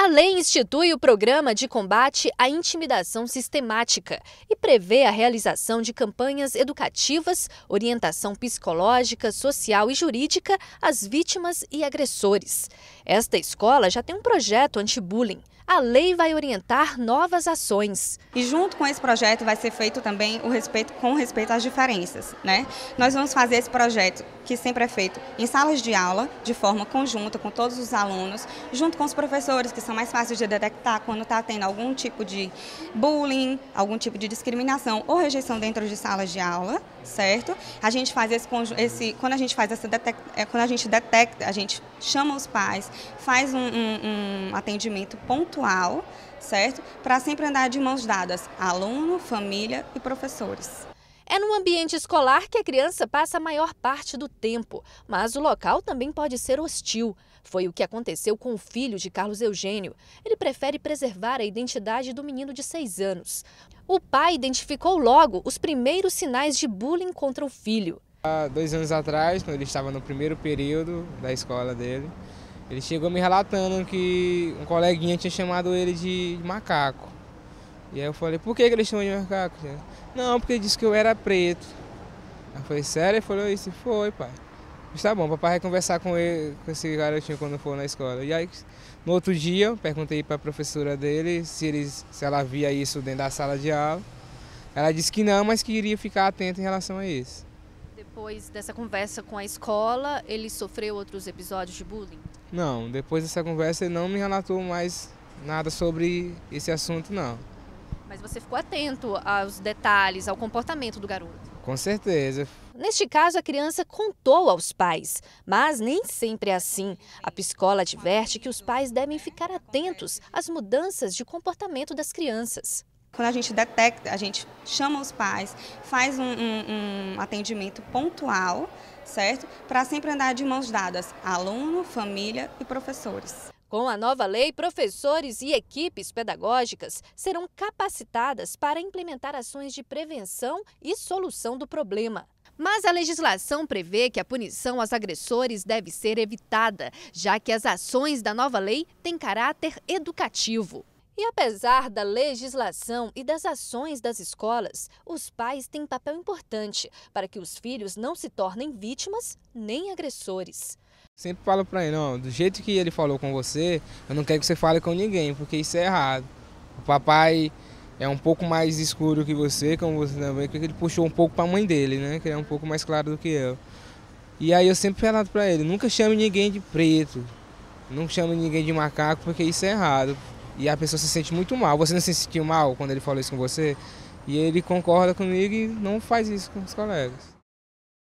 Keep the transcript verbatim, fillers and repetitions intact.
A lei institui o Programa de Combate à Intimidação Sistemática e prevê a realização de campanhas educativas, orientação psicológica, social e jurídica às vítimas e agressores. Esta escola já tem um projeto anti-bullying. A lei vai orientar novas ações. E junto com esse projeto vai ser feito também o respeito com respeito às diferenças, né? Nós vamos fazer esse projeto, que sempre é feito em salas de aula, de forma conjunta com todos os alunos, junto com os professores, que são mais fáceis de detectar quando está tendo algum tipo de bullying, algum tipo de discriminação ou rejeição dentro de salas de aula, certo? A gente faz esse, esse quando a gente faz essa detec, quando a gente detecta, a gente chama os pais, faz um, um, um atendimento pontual, certo? Para sempre andar de mãos dadas, aluno, família e professores. É no ambiente escolar que a criança passa a maior parte do tempo, mas o local também pode ser hostil. Foi o que aconteceu com o filho de Carlos Eugênio. Ele prefere preservar a identidade do menino de seis anos. O pai identificou logo os primeiros sinais de bullying contra o filho. Há dois anos atrás, quando ele estava no primeiro período da escola dele, ele chegou me relatando que um coleguinha tinha chamado ele de macaco. E aí eu falei, por que ele chamou de macaco? Não, porque ele disse que eu era preto. Eu falei, sério? Ele falou isso. Foi, pai. Mas tá bom, papai vai conversar com, ele, com esse garotinho quando for na escola. E aí, no outro dia, eu perguntei para a professora dele se, eles, se ela via isso dentro da sala de aula. Ela disse que não, mas que iria ficar atenta em relação a isso. Depois dessa conversa com a escola, ele sofreu outros episódios de bullying? Não, depois dessa conversa ele não me relatou mais nada sobre esse assunto, não. Mas você ficou atento aos detalhes, ao comportamento do garoto? Com certeza. Neste caso, a criança contou aos pais, mas nem sempre é assim. A psicóloga adverte que os pais devem ficar atentos às mudanças de comportamento das crianças. Quando a gente detecta, a gente chama os pais, faz um, um, um atendimento pontual, certo? Para sempre andar de mãos dadas, aluno, família e professores. Com a nova lei, professores e equipes pedagógicas serão capacitadas para implementar ações de prevenção e solução do problema. Mas a legislação prevê que a punição aos agressores deve ser evitada, já que as ações da nova lei têm caráter educativo. E apesar da legislação e das ações das escolas, os pais têm papel importante para que os filhos não se tornem vítimas nem agressores. Sempre falo para ele, não, do jeito que ele falou com você, eu não quero que você fale com ninguém, porque isso é errado. O papai é um pouco mais escuro que você, como você também, porque ele puxou um pouco para a mãe dele, né, que é um pouco mais claro do que eu. E aí eu sempre falo para ele, nunca chame ninguém de preto, não chame ninguém de macaco, porque isso é errado. E a pessoa se sente muito mal. Você não se sentiu mal quando ele falou isso com você? E ele concorda comigo e não faz isso com os colegas.